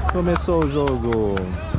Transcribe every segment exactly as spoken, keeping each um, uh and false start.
Começou o jogo.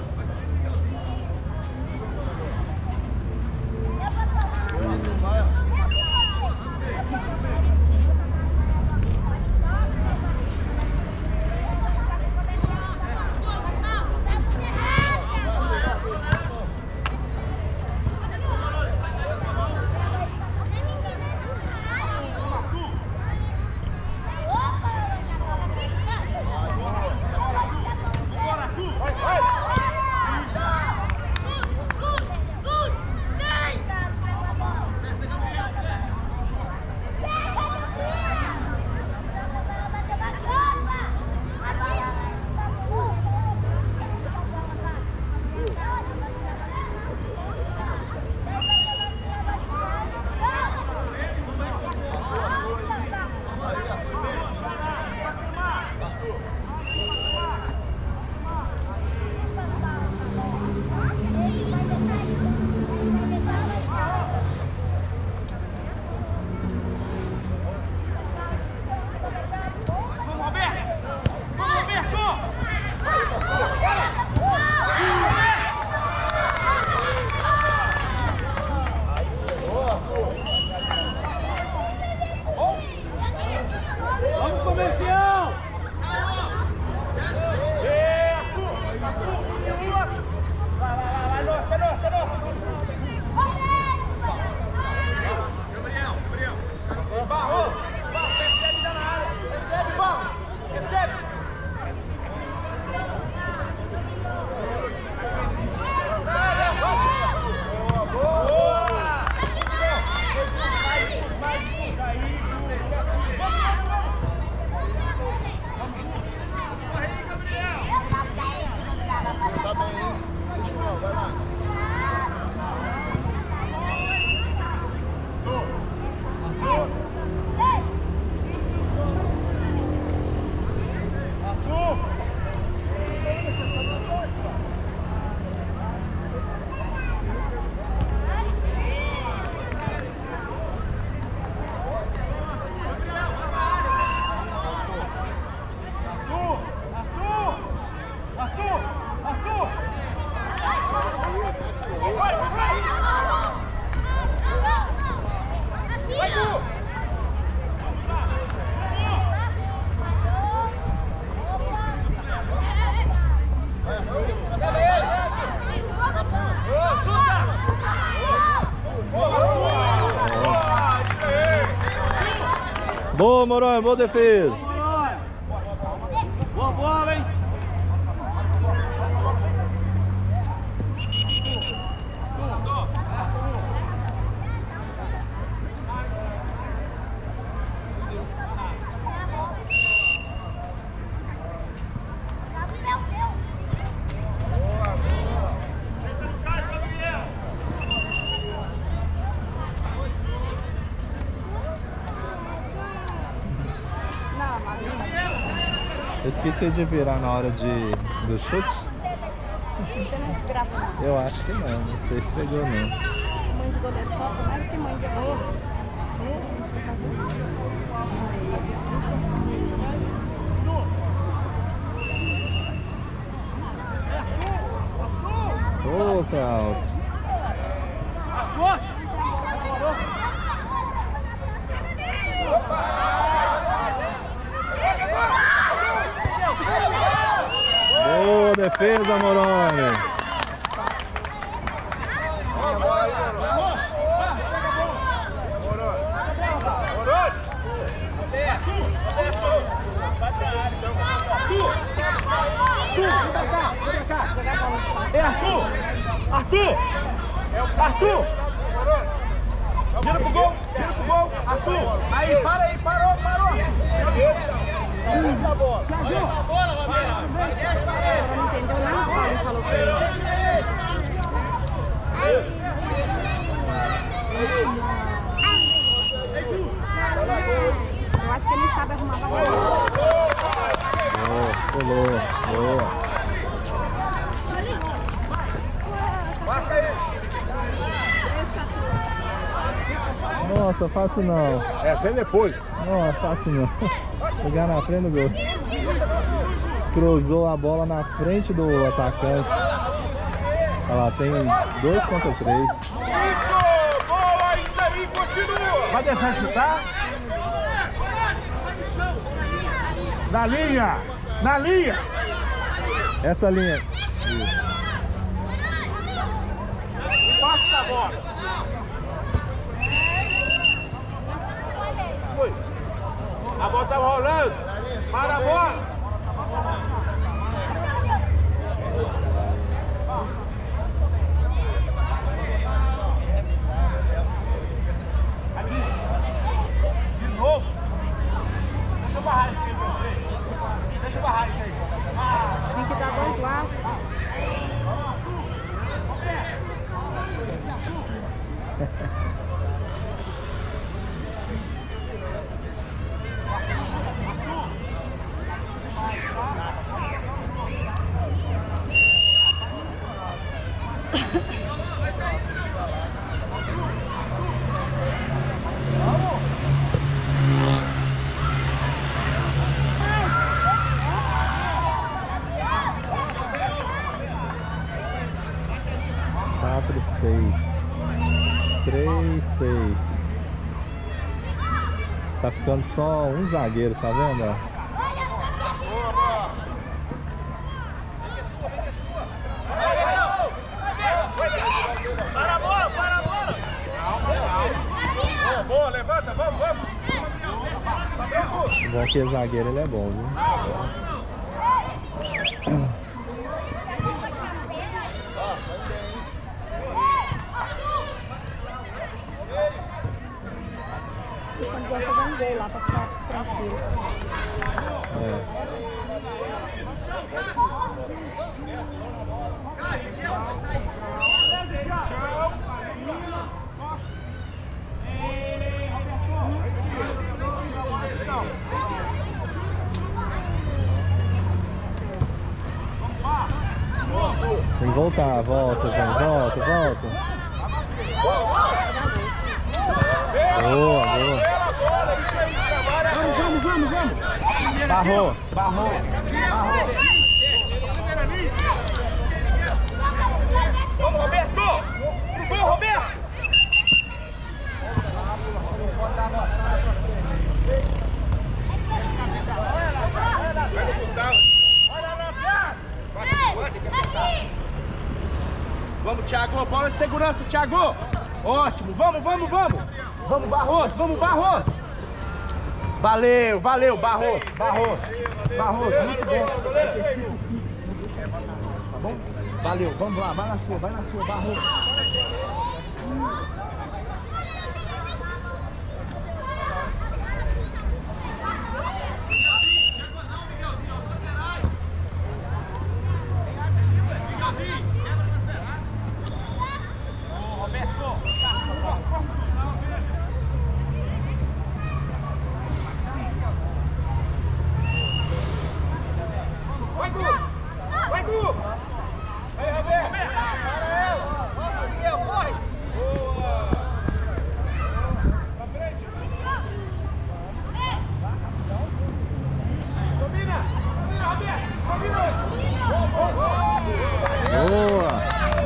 Boa, Moronha, boa defesa. Boa bola, hein? Eu esqueci de virar na hora de, do chute. Você não esperava não? Eu acho que não, não sei se pegou não. Mãe de goleiro só, como é que mãe de goleiro? Ô, Claudio. As costas! Boa defesa, Moroni. É Arthur! Arthur! Arthur! Vira pro gol! Vira pro gol! Arthur! Aí, para aí! Parou! Parou! Deixa a bola! Deixa a bola, Romero! Deixa ele! Não entendeu nada, ele falou pra ele. Eu acho que ele sabe arrumar a bola. Boa, pulou. Boa. Nossa, fácil não. É, vem depois. Não, é fácil não. Pegar na frente do gol. cruzou a bola na frente do atacante. Olha lá, tem dois contra três. Isso! Boa! Isso aí, continua! Vai deixar chutar? Na linha! Na linha! Essa linha. Passa a bola! Foi! A bola tá rolando! Para a bola! De novo! Deixa eu barrar isso aí pra vocês! Deixa eu barrar isso aí! Tem que dar dois laços. quatro, seis. três, seis. Tá ficando só um zagueiro, tá vendo? ó? Para a bola, para a bola! Boa, boa, levanta, vamos, vamos! Bom que zagueiro ele é bom, viu? Quando vai fazer um gol lá pra ficar tranquilo. É. Tem que voltar, volta, João, volta, volta. Boa, boa. Vamos, vamos, vamos, vamos! Barrou, barrou, barrou. Vamos, Roberto! Vamos, Roberto! Vai no Gustavo! Vamos, Thiago, bola de segurança, Thiago! Ótimo, vamos, vamos, vamos! Vamos, Barroso, vamos, Barroso! Valeu, valeu, Barroso, Barroso, Barroso, muito bom! Tá bom? Valeu, vamos lá, vai na sua, vai na sua, Barroso! Boa!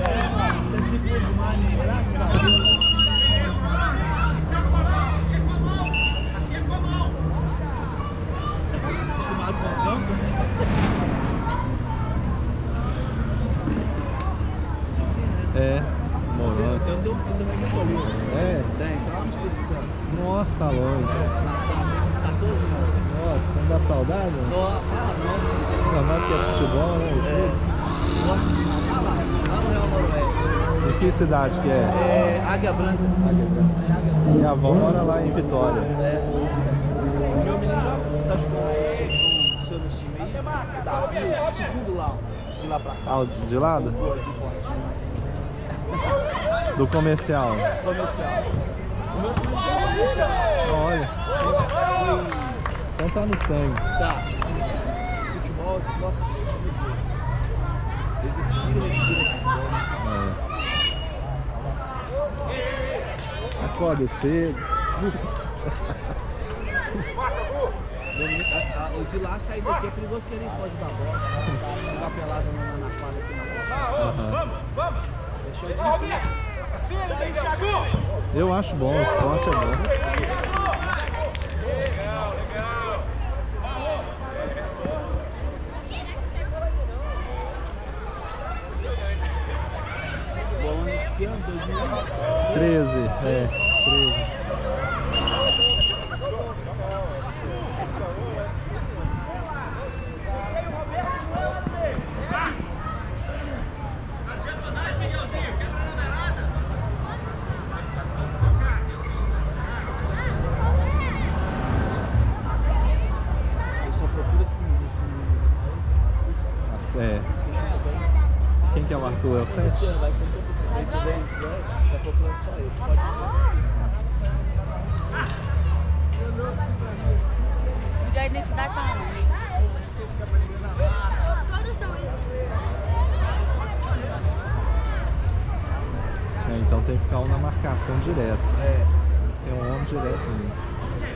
É, morou. Eu tenho um filho também que é colhido. É? Tem, tá lá no Espírito Santo. Nossa, tá longe. quatorze anos. Nossa, não dá saudade? Não? Não, fala não. Não, mais que é futebol, né? É. Nossa, tá lá, lá no Real Noroeste. E que cidade que é? É Águia Branca. Águia Branca. É Águia Branca. Minha avó mora lá em Vitória. É. Meu menino já tá jogando o seu no time aí. Davi, o segundo lá, de lá pra cá. Ah, de lado? Do gol, do forte. Do comercial. Comercial. O meu também tem comercial. Olha. Foi... Então tá no sangue. Tá, no sangue. Futebol, nossa, meu Deus. Eles respiram, respiram futebol. É. Acorda cedo. O de lá sair daqui é perigoso que ele pode dar bola. Jogar pelado na, na quadra aqui na bola. Uhum. Vamos, vamos. Deixou de Eu acho bom, o esporte é bom. Legal, legal. Bom, que ano? dois mil e treze, é, treze. É. Quem que é o Arthur? É o sete? Vai ser todo mundo bem, tá procurando só eles, pode dizer. E a identidade tá onde? Todos são isso. É, então tem que ficar um na marcação direto. É. Tem um homem direto ali.